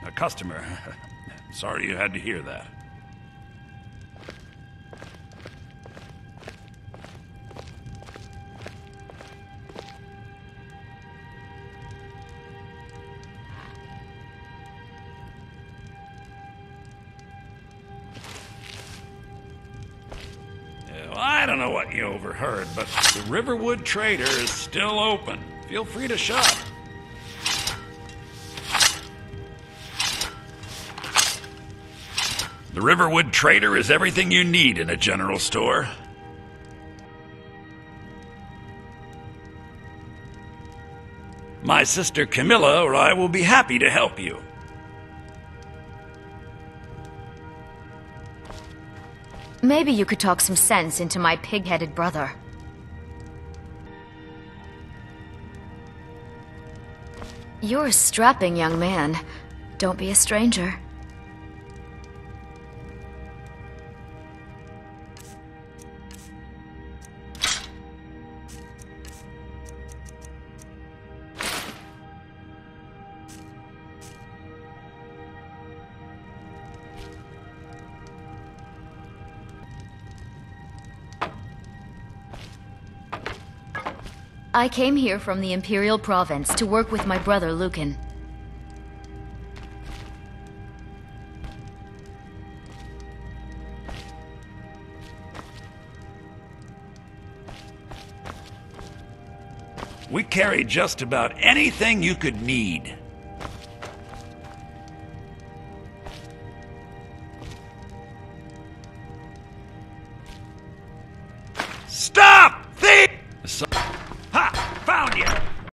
A customer. Sorry you had to hear that. I don't know what you overheard, but the Riverwood Trader is still open. Feel free to shop. The Riverwood Trader is everything you need in a general store. My sister Camilla or I will be happy to help you. Maybe you could talk some sense into my pig-headed brother. You're a strapping young man. Don't be a stranger. I came here from the Imperial Province to work with my brother Lucan. We carry just about anything you could need.